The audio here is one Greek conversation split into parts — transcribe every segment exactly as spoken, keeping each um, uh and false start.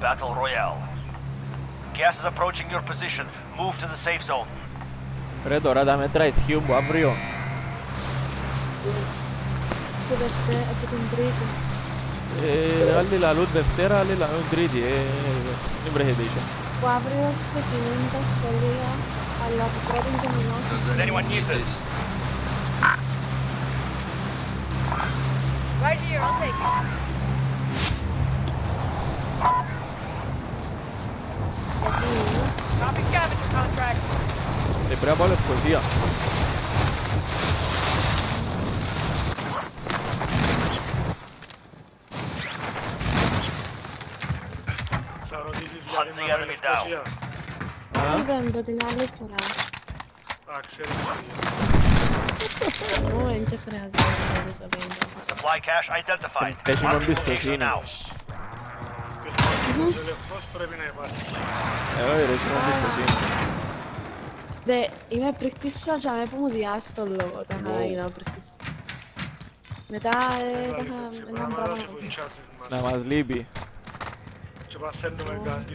Battle Royale. Gas is approaching your position. Move to the safe zone. Ρε τώρα τα μέτρα ισχύουν που αύριο. Που Δευτέρα, από την Τρίτη. Ε, άλλοι λαλούν Δευτέρα, άλλοι λαλούν Τρίτη. Ε, δεν βρέχεται ίσια. Που αύριο ξεκινούν τα σχολεία, αλλά από πρώτη του μηνός. Does anyone need this? Right here, I'll take it. Copy scavenger contract. Ε, πρέπει να πάω Λευκοσία. Θα ρωτήσεις Hunt γιατί the να enemy πάει down. Λευκοσία. Είπαμε το την άλλη φορά. Α, ξέρεις τι. Ω, δεν και χρειάζεται να δεις ο πέντε. Supply cache identified. Έχει Mark μόνο the location εμπιστοσύνη. now. Ποιος ελευθός πρέπει να υπάρχει. Ε, όχι ρε, έχει μόνο εμπιστοσύνη. Δε, είμαι πρικτήσα και αμέ που μου διάσει τον λόγο, τα είχα γίνω πρικτήσα. Μετά, ε, τα είχα έναν πράγμα να πω. Να μας λείπει. Και παθαίνουμε κάτι.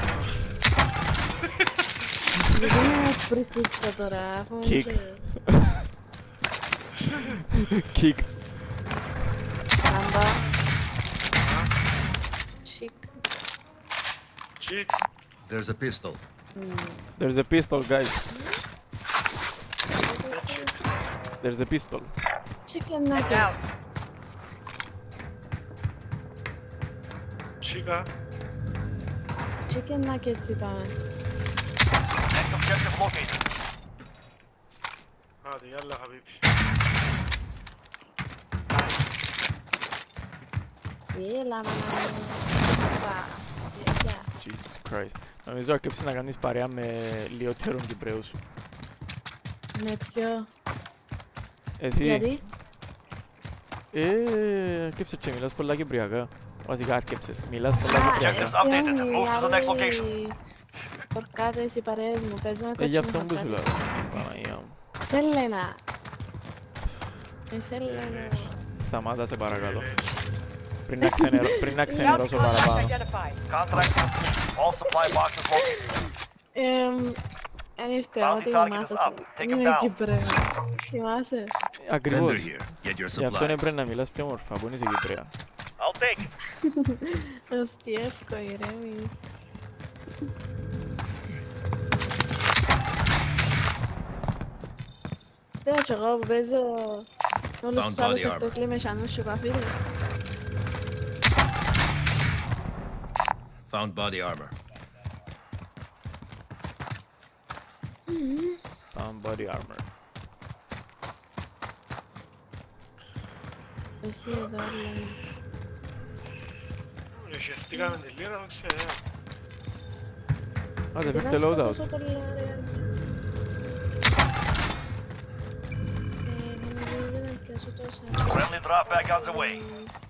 Δεν είμαι πρικτήσα τώρα, αφού είναι Kick. και... Kick. Άμπα. Chic. Chick. There's a pistol. There's a pistol, guys. There's a pistol. Chicken nuggets. Chica. Chicken nuggets είπαμε. Next objective located. Άντε, γιάλα χαβίπι. Έλα μάνα μου. Πα. Γεια. Jesus Christ. Νομίζω αρκέψεις να κάνεις παρέα με λιότερον Κυπρέους. Με ποιο? Εσύ. Γιατί? Ε, αρκέψες και μιλάς πολλά κυπριακά. Βασικά αρκέψες. Μιλάς πολλά Α, κυπριακά. Objectives updated. Move to the next location. Πορκάτες οι παρέες μου, παίζω με Ε, γι' κότσινο αυτό που σου λέω. χαρτάκι. Παναγία μου. Σέλενα. Ε, Σέλενα. Σταμάτα σε παρακαλώ. Πριν να, ξενερω... πριν να ξενερώσω Bounty contract παραπάνω. identified. Contract complete. All supply boxes located. Εμ, αν ήρθε Bounty ό,τι target is μάθασα. up. Take him Είμαι down. Κυπρέο. Θυμάσαι. Ακριβώς. Vendor here. Get your Γι' αυτό είναι supplies. πρέπει να μιλάς πιο μορφά, που είναι σε Κυπρέα. I'll take it. Ωστή εύκο ηρέμεις. Θέλω κι εγώ που παίζω όλους Found τους άλλους body εκτός armor. λέει μεσανούς και παφίδες. Found body armor. Found body armor. Όχι εδώ λέει. Ρεχεστήκαμε τη λίρα, δεν ξέρω. Άντε, Δεν φέρτε άστο loadout. τόσο πολλά, ρε. Ε, νομίζω δεν θα πιάσω τόσα. Friendly drop back on the way.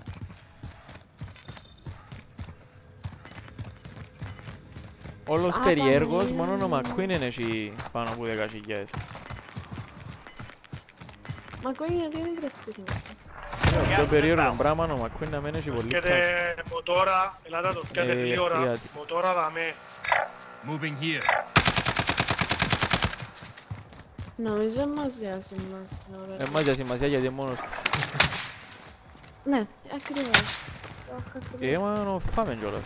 Όλος Α, περιέργος, πάμε. μόνο ο McQueen είναι έχει πάνω από δέκα χιλιάδες. Μα κόλλει γιατί δεν κρυστείς μου. Αυτό περίεργο πράγμα ο McQueen να μένει έχει πολύ Έρχεται cash. μοτόρα, ελάτε το φτιάτε Ε, λίγη ώρα. γιατί. Μοτόρα δαμέ. Moving here. Νομίζω μας διάσει μας. ωραία. Δεν μας για σημασία γιατί μόνος. Ναι, ακριβώς. Όχι, ακριβώς. Ε, μα φάμε κιόλας.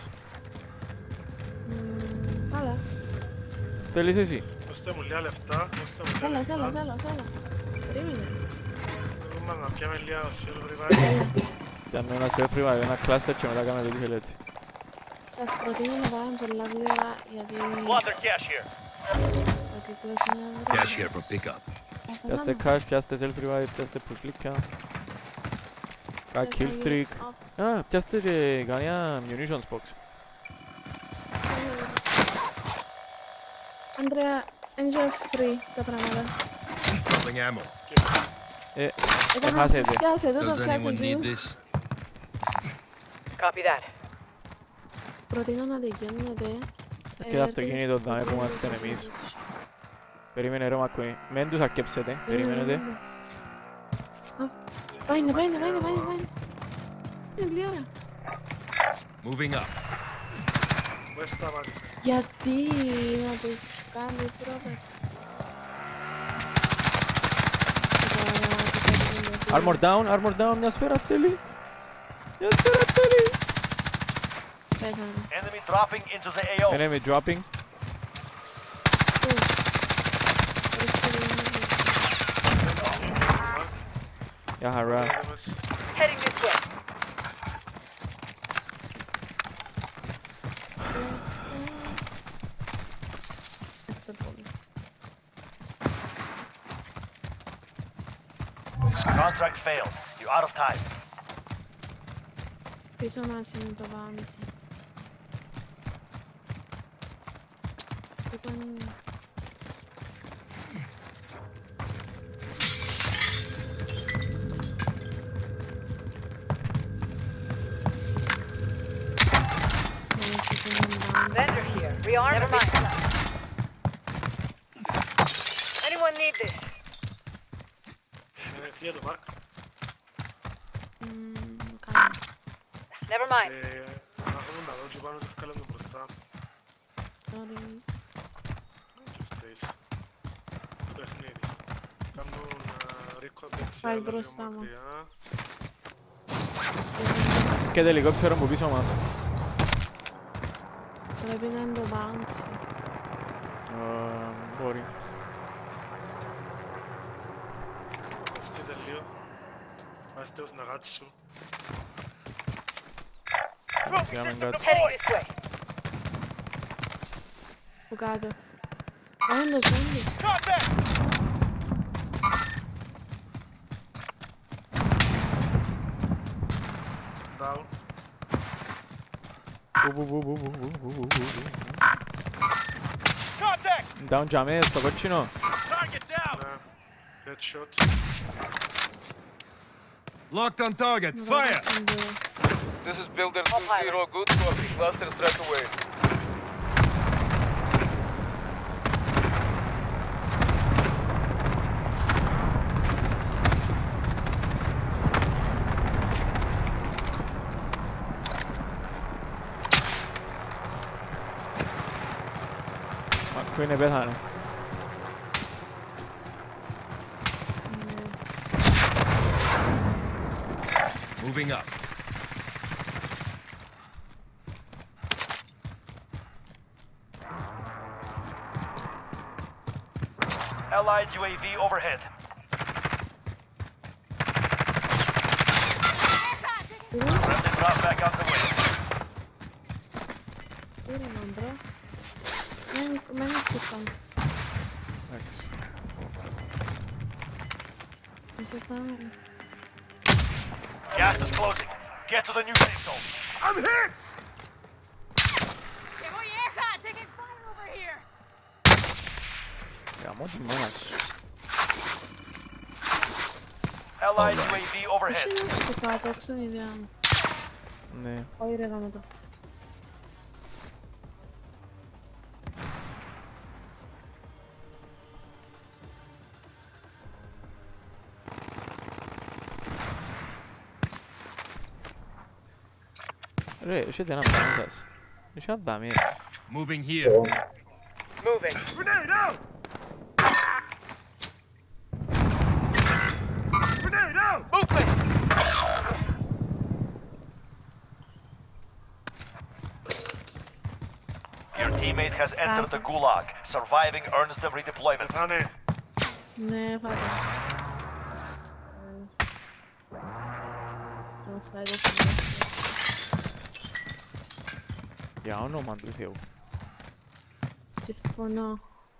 Μμμ, Καλά, Θέλεις εσύ. Δώστε μου λίγα λεφτά, δώστε μου θέλω, λίγα θέλω, λεφτά. θέλω, θέλω. Περίμενε. Θέλουμε να πιάμε λίγα οσιόλου γρήγορα. Πιάνω ένα σέφριμα, ένα κλάστερ και μετά κάνουμε ό,τι θέλετε. Σας προτείνω να πάμε πολλά γλύρα γιατί Squad cash here. ο κύκλος είναι αύριο. Cash here for pickup. Πιάστε cash, πιάστε self-revive, πιάστε πουσλίκια. Κα kill streak. Α, πιάστε και κανένα munitions box. Άντρεα, enjoy free τα πράγματα. Dropping ammo. Ε, Ήταν να έχασετε. πιάσε, δεν το Does πιάσε anyone need εσύ. this? Copy that. Προτείνω να δικαιώνετε. Και το αυτοκίνητο δάμε που είμαστε εμείς. Περίμενε ρε McQueen. Μεν τους αρκέψετε, περιμένετε. Πάινε, πάινε, πάινε, πάινε, πάινε. Είναι πλή ώρα. Moving up. Πού σταμάτησε. Γιατί να τους κάνει πρόβες. Armor down, armor down, μια σφαίρα θέλει. Μια σφαίρα θέλει. Πέθανε. Enemy dropping into the A O. Enemy dropping. Για χαρά. Heading this way. Contract failed. You're out of time. Πίσω μας είναι το bounty. Λοιπόν... Vendor here. Rearm. Never mind. Anyone need this? Φύγε το Μάρκ. Κάνω. Never mind. Να έχουμε τα δόντια πάνω και βγάλουμε το μπροστά. Sorry. Και φταίεις. Το παιχνίδι. Κάνουν ρίκο δεξιά, Πάει αλλά λίγο μπροστά μας. μακριά. Και το ελικόπτερο μου πίσω μας. Πρέπει να είναι το bounty. Ε, Μπορεί. Βαστείτε λίγο. Βάστε ως να γάτσι σου. Για να κάτσω. Heading this way. Που κάτω. Είναι το ζόμπι. Down. Down τζαμέ, στο κότσινο. Ναι. Headshot. Locked on target. Fire! This is Builder two zero. Good copy. Cluster straight away. Αφού είναι πέθανε. Moving up. Allied U A V overhead. Friendly drop back on the way. Πήρε να μπρο. Μένει χτυπάν. Είσαι πάμε. Gas is closing. Get to the new safe zone. I'm hit! Taking fire over here. Γαμώ τη μάνα σου. Allied U A V overhead. Πώς είναι στο κάτω, έξω είναι η ιδέα μου. Ναι. Όχι ρε γάμο το. Ρε, έχετε ένα πράγμα σας. Έχει ένα δάμε. Moving here. Moving. Grenade out! Grenade out! Movement. Your teammate has entered the gulag. Surviving earns them redeployment. Πεθάνε. Ναι, φάτε. Να μας φάει το σημείο. Για όνομα του Θεού. Συμφωνώ.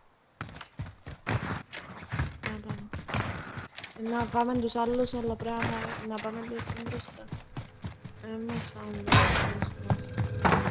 Να πάμε. Να πάμε τους άλλους, αλλά πρέπει να- να πάμε λίγο πιο μπροστά. Δεν μας φάμε τους άλλους μπροστά.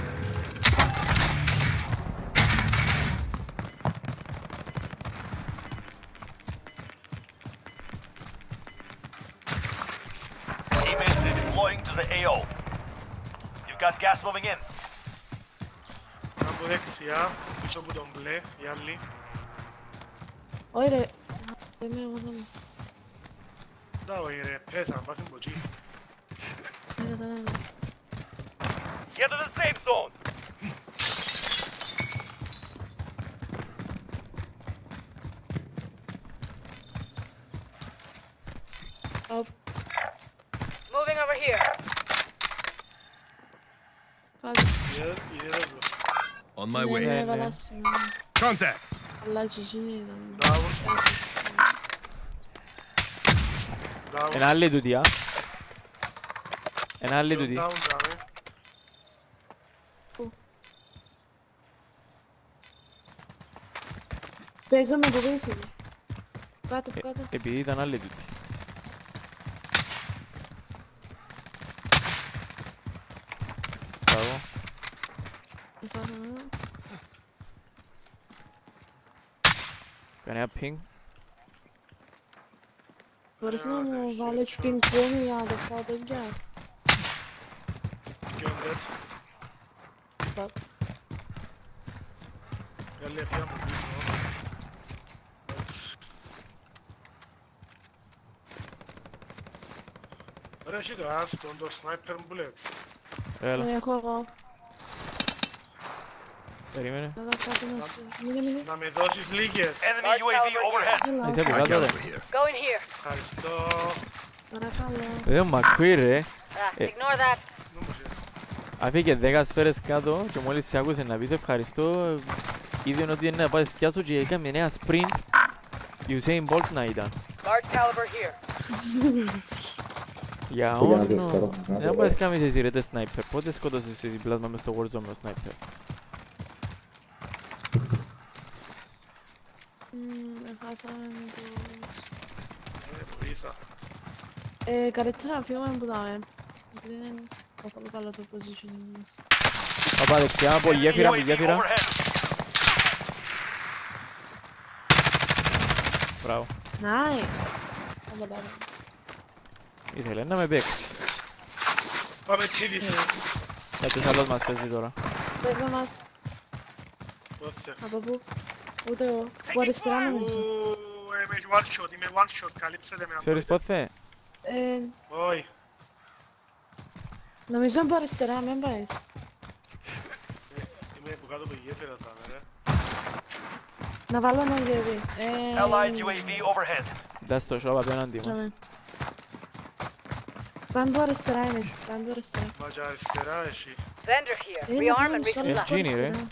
Teammates redeploying to the A O. You've got gas moving in. Από δεξιά, πίσω από τον μπλε, οι άλλοι. Όχι ρε. Δεν είμαι εγώ εδώ. Τα όχι ρε, πέσαν, πάσουν από εκεί. Δεν καταλάβω. Get to the safe zone. Οπ, Moving over here. πάλι. Είδε- είδε εδώ. On my Ναι, way. ναι, ναι. έβαλα σημείο. Contact. Αλλά και εσύ ήταν. Down. Down. Ένα άλλη τούτη, α. Ένα άλλη Down, τούτη. down, down, ε. Παίζω με το πίσω. Κάτω, κάτω. Επειδή ήταν άλλη τούτη. Μπράβο. Κάνει ένα ping. Μπορείς να μου βάλεις ping-pong για να το φάω παιδιά. Και on dead. Fuck. Η άλλη ευκαιρία μου πίσω. Ρε, εσύ το άστον, το sniper bullets. Έλα, Ναι, έχω εγώ. περίμενε. Θα δω κάτι να σου... Μείνε, μείνε. Να με δώσεις λίγες. Enemy U A V overhead. Έλα, Είσαι από I κάτω, got ρε. over here. Go in here. Ευχαριστώ. παρακαλώ. Ρε, ο Μακουί, ρε. Ah, Eh. ignore that. Νόμος, ε. Αφήκε δέκα σφαίρες κάτω και μόλις σε άκουσε να πεις ευχαριστώ, είδε ότι είναι να πάεις πιάσω και έκαμε νέα sprint. Usain Bolt να ήταν. Large caliber here. Για Για όνο. δεύτερο. Δεν μπορείς κάνεις εσύ ρε τε sniper. Πότε σκότωσες εσύ πλάσμα μες στο Warzone με sniper. Μμμ, έχασαμε τους... Ε, βοήθησα. Ε, καλύτερα να φύγουμε που δάμε. Γιατί δεν είναι καθόλου καλό το positioning μας. Παπά δεξιά, από Enemy γέφυρα, U από A V γέφυρα. overhead. Μπράβο. Nice! Πάμε τώρα. Ήθελε να με παίξει. Πάμε τσίδης. Κάποιος άλλος μας παίζει τώρα. Παίζω μας. Δώστε. Από πού? Ούτε εγώ. Που αριστερά νομίζω. Ου, ε, είμαι one shot, είμαι one shot, καλύψετε με αν Ξέρεις μπορείτε. πότε. Ε, Όχι. νομίζω από αριστερά, μην πάεις. Ε, Είμαι που κάτω από τη γέφυρα θα είμαι, ρε. Να βάλω ένα γεύει. Ε, Allied U A V overhead. Κοιτάς το shop απέναντι μας. Πάμε. Πάμε από αριστερά εμείς. Πάμε από αριστερά. Μα και αριστερά εσύ. Vendor here. Είναι Rearm να and φύγουμε resupply. από Genie, ρε. αριστερά.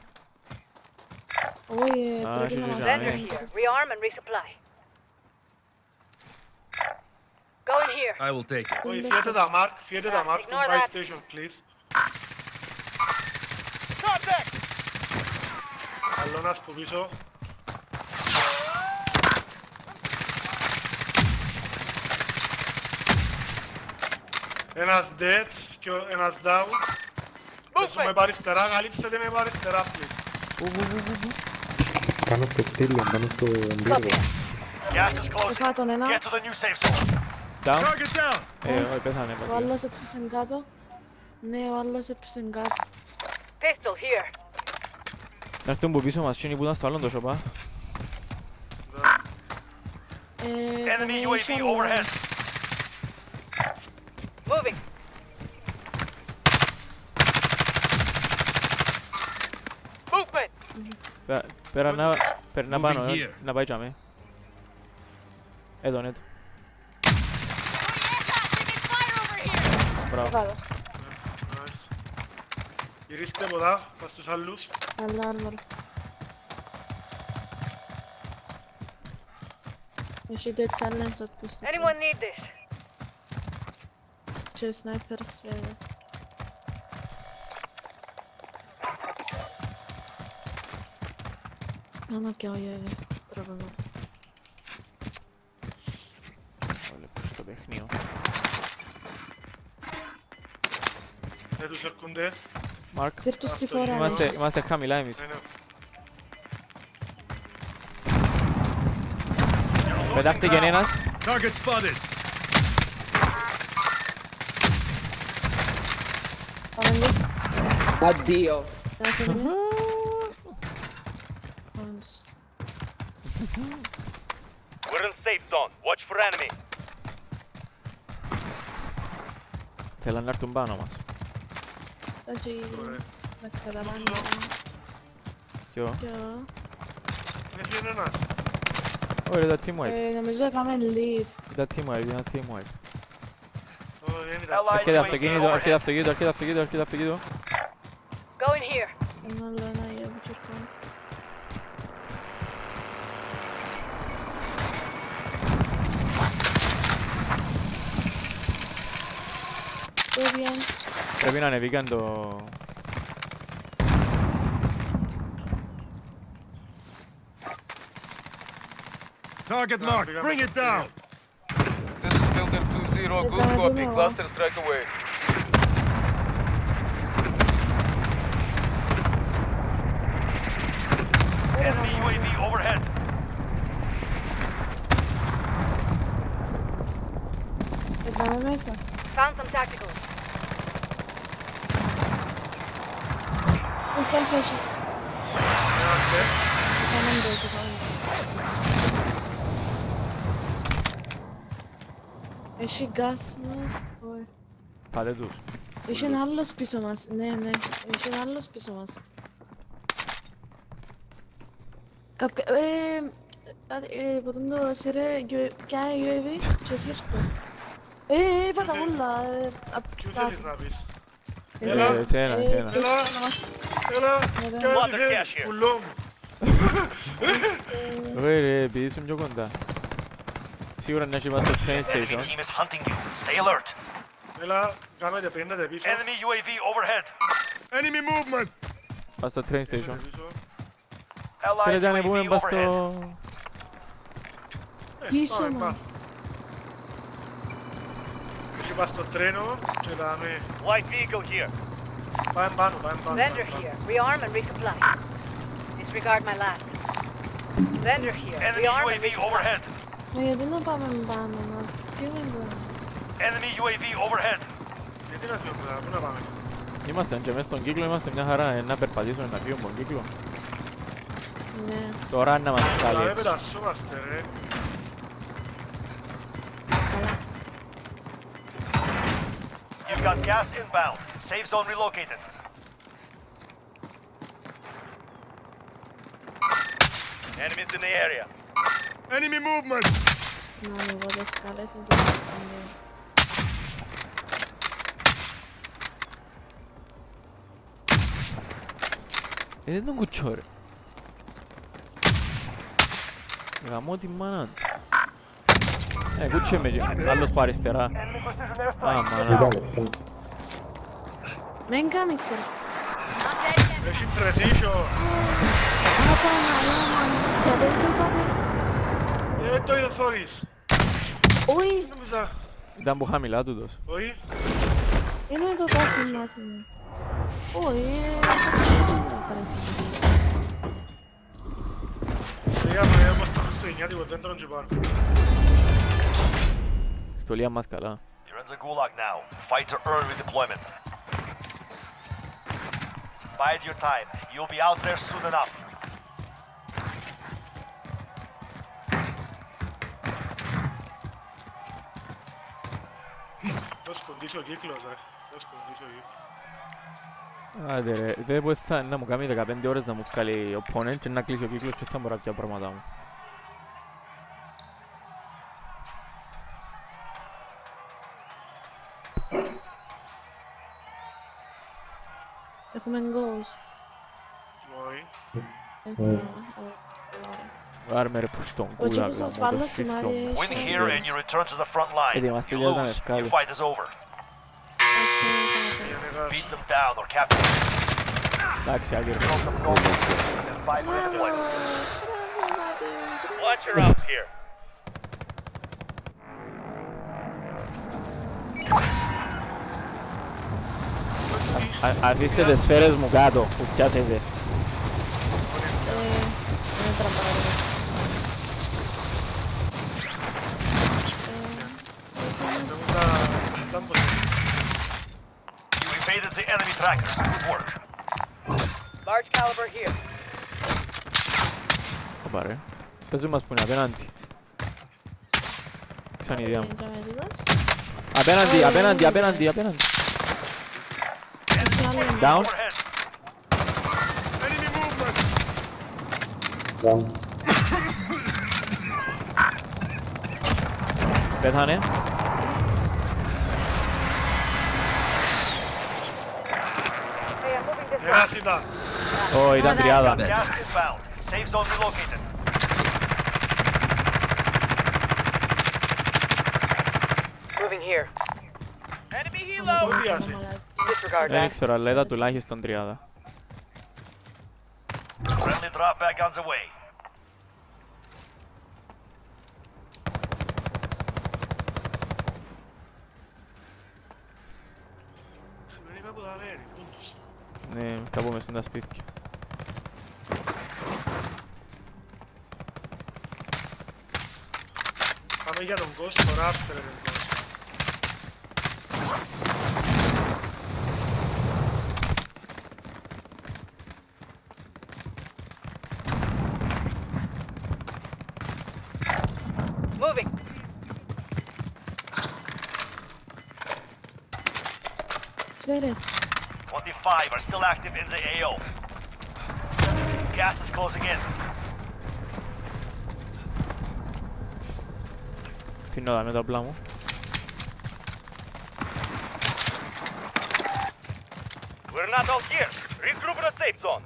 Όχι, Α, πρέπει έχει να μας ζητάμε. Vendor φύγουμε. here. Rearm and resupply. Go in here. I will take it. Όχι, φύγετε τα mark, φύγετε τα mark, Ignore from buy that. station, please. Contact! Άλλο ένας που πίσω. Ένας dead και ο- ένας down. Παίζουμε Movement. από αριστερά, καλύψετε με από αριστερά, please. Πάνω στο κτίριο, πάνω στο πύργο. Gas is closing. Φάω τον ένα. Get to the new safe zone. Down. Target down. Ε, όχι, πέθανε. Ο βασικά. άλλος έπισε κάτω. Ναι, ο άλλος έπισε κάτω. Pistol here. Να έρθουν που πίσω μας, τσίνοι που ήταν στο άλλο το shop, α. Ε, Enemy U A V donation, overhead. Moving. Movement. Πέρα- Πέρα να... Περνά Moving πάνω, ε, here. να πάει τσάμε. Εδώ, ναι. Μπράβο. Βάλω. Nice. Γυρίστε από εδώ, πας στους άλλους. Αλλά άρμορ. Έχει dead silence από τους Anyone need this? και sniper σφαίρες. Άμα και όχι, ε, τρόπο εδώ. Βλέπω στο παιχνίο. Δεν τους έρχονται. Μάρκ. Σύρ τους Αυτό συμφορά. Είμαστε, είμαστε χαμηλά εμείς. Ναι, ναι. Πετάχτηκε ένας. Target spotted. Πάμε τους. Addio. Ένα σε μία. Πάμε τους. We're in safe zone. Watch for enemy. Θέλαν να έρθουν πάνω μας. Έτσι, Ωραία. να ξεδαμάνε. Ποιο. Και... Είναι φύγει ένας. Ωραία, ήταν team wipe. Ε, νομίζω έκαμε leave. Ήταν team wipe, ήταν team wipe. δεν ήταν. Allied Έρχεται U A V αυτοκίνητο, έρχεται overhead. αυτοκίνητο, έρχεται αυτοκίνητο, έρχεται αυτοκίνητο. Going here. Ένα άλλο ένα για που τσουρκώ. Todo bien. Πρέπει να ανεβήκαν το... Target marked. Bring it down. This is Builder two zero. Good copy. Cluster strike away. Enemy U A V overhead. Entrame μέσα. Found some tacticals. Ο self έχει. Είμαστε. Κάναμε το έτσι, κάναμε. Έχει gas μας. Όχι. Πάτε τους. Έχει ένα άλλος πίσω μας. Ναι, ναι. Έχει ένα άλλος πίσω μας. Κάποια... Ε... Ε... Ποτέ το σειρέ... Ποια U A V και σύρτο. Ε... Είπα τα όλα. Ποιους θέλεις να πεις? Έλα, εσένα, εσένα. Έλα, Ωραία. κάτι θέλεις, πουλό μου. Ρε ρε, επειδή είσαι πιο κοντά. Σίγουρα να έχει μας στο train Enemy station. team is hunting you. Stay alert. Έλα, κάμετε, πίνετε πίσω. Enemy U A V overhead. Enemy movement. Πας στο train station. Πίνετε πίσω. Allied Θέλετε να U A V ανεβούμε πας overhead. στο... Ε, Πίσω πάμε, πάμε. μας. Έχει πάει στο τρένο και δάμε. Light vehicle here. Πάμε πάνω, πάμε πάνω. Vendor here. Rearm and resupply. Disregard my last. Vendor here. Enemy Rearm U A and V resupply. overhead. Μα γιατί να πάμε πάνω, να φύγουμε τώρα. Enemy U A V overhead. Γιατί να φύγουμε τώρα, πού να πάμε? Είμαστε και μέσα στον κύκλο, είμαστε μια χαρά. ε, Να περπατήσουμε να φύγουμε τον κύκλο. Ναι. Τώρα να μας Καλά, βγάλει δεν έξω. πετασσόμαστε ρε. Καλά. You've got gas inbound. Safe zone relocated. Enemies in the area. Enemy movement. Να ανοίγω τις σκάλες μου και να κάνω. Ε, δεν τον κουτσώ ρε. Γαμώ τη μάνα του. Ε, κουτσέ με και. Άλλος πάει αριστερά. Α, μάνα. Μεν κάμισε. Έχει precision. Α, Παναγιά μου. Γιατί το είπατε. Ε, το είδε θωρείς. Όχι, Νόμιζα. Ήταν που χαμηλά τούτος. Όχι. είναι το κάσι μας. Όχι, Πήγαμε όμως το χριστουγεννιάτικο δέντρο και πάνω. Στολία μας καλά. You're in the gulag now. Fight to earn redeployment. Bide your time. You'll be out there soon enough. Το σκοντήσει ο κύκλος ρε. Το σκοντήσει ο κύκλος. Άντε ρε, δεν μπορεί θα- να μου κάνει δεκαπέντε ώρες να μου βγάλει ο opponent και να κλείσει ο κύκλος και θα μπορώ να πιάω πράγματα μου. έχουμε ghost. Όχι. Έχουμε... Άρμε ρε που στον Ο κούλα, τσίπος σας βάλω γαμώ το σημάδι σύστημα. Win here and you return to the front line. Ετοιμάστε You για να lose, ευκάλει. your fight is over. Πήγαινε κάτω. Beat them down or capture them. Εντάξει, άγγερ. Fight for redeployment. Launcher out here. Α- Αφήστε τις σφαίρες μου κάτω, που πιάσετε. Είναι τραμπάρι. Νόμιζα ήταν πως You evaded the enemy trackers. Good work. Large caliber here. Όπα ρε. Πες μας που είναι απέναντι. Ξαν ιδέα μου. Απέναντι, απέναντι, απέναντι, απέναντι. Down. Overhead. Enemy movement. Down. Πέθανε. in front. Περάσιτα. Ω, ήταν τριάδα. Gas inbound. Safe zone relocated. Moving here. Πού διάσει. Disregard Δεν that. ήξερα, αλλά είδα τουλάχιστον τριάδα. Friendly drop back on the way. Σημαίνει κάπου θα μένει, πούντους. Ναι, κάπου μες στα σπίτια. Πάμε για τον Ghost, το Raptor ρε Ghost. Moving. Σφαίρες. twenty-five are still active in the A O. Gas is closing in. Φύνω εδώ με τα απλά μου. We're not all here. Regroup in a safe zone.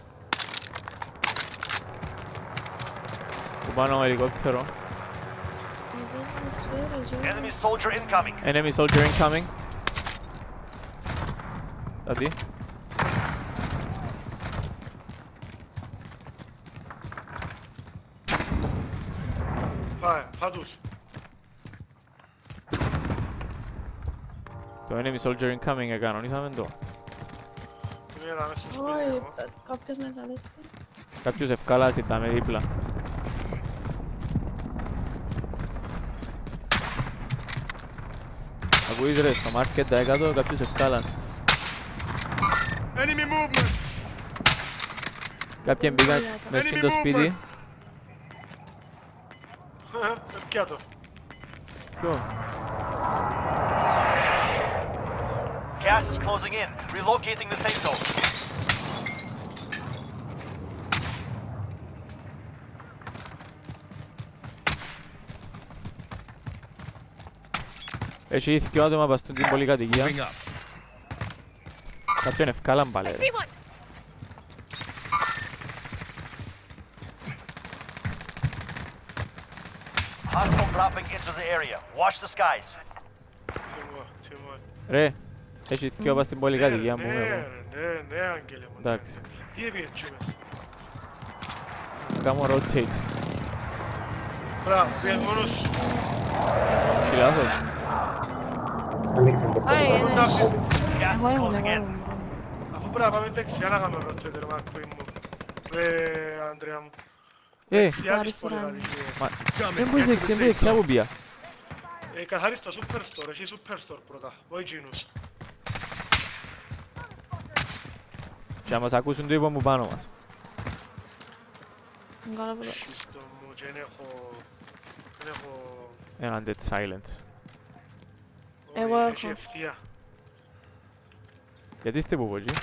Που πάνω ελικόπτερο. Εδώ είναι σφαίρες, Γιώργο. Enemy soldier incoming. Enemy soldier incoming. Δηλαδή. Πάει, φάτους. Το enemy soldier incoming εκανονίσαμε το. Τι μέρα μέσα στο σπίτι Όχι, εγώ. κάποιος να τα δείχνει. Κάποιος ευκάλασε, ήταν με δίπλα. Ακούεις ρε, στο market τα εκατό κάποιος ευκάλασε. Enemy movement. Κάποιοι μπήκαν μες στο σπίτι. Πια το. Ποιο? Gas is closing in. Relocating the safe zone. Έχει δυο άτομα πας στην πολυκατοικία. Moving up. Κάποιον ευκάλαν πάλι ρε. Hostile dropping into the area. Watch the skies. Τιμώ, τιμώ. Ρε, έχει δυο πας στην πολυκατοικία μου Ναι, εγώ. ρε, ναι, ναι, Άγγελε μου. ναι, Εντάξει. ναι. Τι έπιε έτσι μέσα. Κάμω rotate. Μπράβο, πήγες μόνος σου. Τι λάθος. Ανοίξτε το Άι, πόρτα. ένα. Gas Εγώ is ήμουν, closing εγώ in. ήμουν. Αφού πρέπει να πάμε δεξιά να κάνουμε ρωτώ τερμά κουί μου. Ρε, Άντρια μου. Ε, Δεξιά της αριστερά μου. πολυκατοικίας. μα Coming. δεν μπορείς Get to the δεξιά, safe δεξιά zone. που πια. Ε, καθαρίστα το Superstore, εσύ Superstore πρώτα. Όχι Ginus. Και να μας ακούσουν το είπα μου πάνω μας. Καλά που το- Σύστο μου και δεν έχω... Δεν έχω... Έναν dead silence. Εγώ Όχι, έχω. έχει ευθεία. Γιατί είστε που πω εκεί.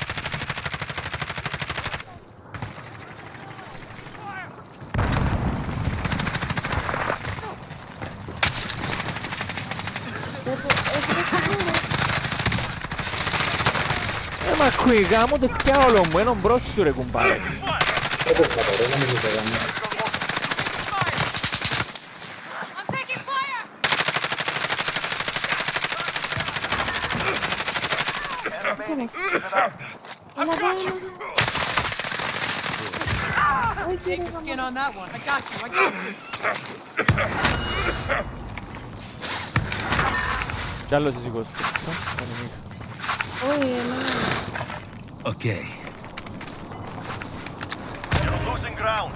Ε, μα κουί, γάμω το φτιάολο μου, έναν μπρος σου ρε κουμπάρε. Όπως θα το ρε, να μην το κάνω. Σώμας. Έλα, πάμε. Όχι, ρε, γαμώ. on that one. I got you. I got you. Κι άλλος εσύ Κώστα. Όχι, εμένα. Okay. You're losing ground.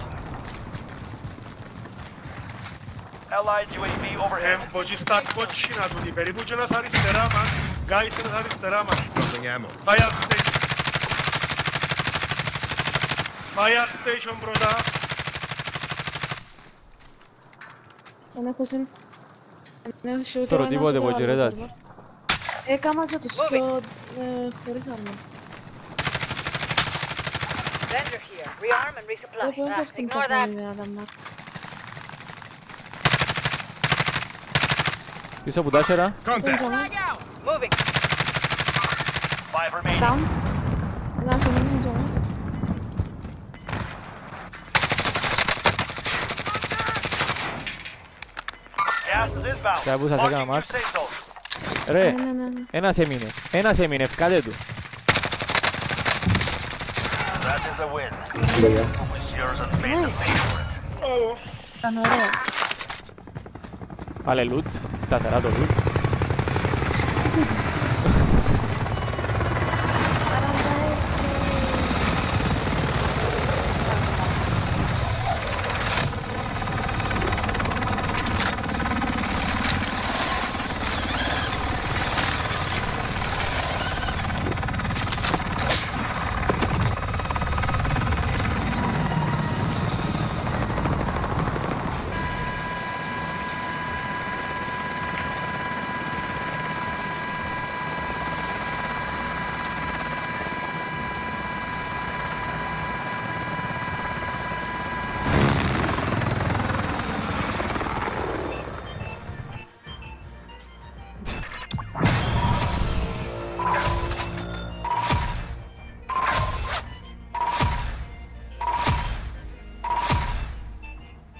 Allied U A V overhead. Εμβοτζή στα κότσινα του, περίπου και ένας αριστερά μας. Γκάις ένας αριστερά μας. Dropping ammo. Fire station. Fire station πρώτα. Δεν έχω συν... Δεν έχω ούτε Τώρα ο ένας τίποτε ούτε ο από εκεί, ρε, άλλος τάτη. άρμα. Έκαμα και τους δυο ε, χωρίς άρμα. Vendor here. Rearm and resupply. Εγώ δεν Ah, έχω την ignore that. καθόλου με Adam Mark. Πίσω από τα σέρα. Τον Contact. τζαμά. Moving. Five remaining. Down. Ένα σε μείνει τζαμά. Gas is inbound. Κάπου θα σε έκανα Marking new μάτς. safe zone. Ρε, Ναι, ναι, ναι. ένας έμεινε. Ένας έμεινε, ευκάτε του. That is a win. Μπράβο. Wish yours and made them pay for it. Μπράβο. Ήταν ωραίο. Βάλε loot, σταθερά το loot.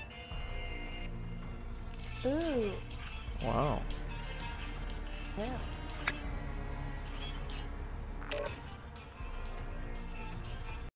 Ooh. Wow. Yeah.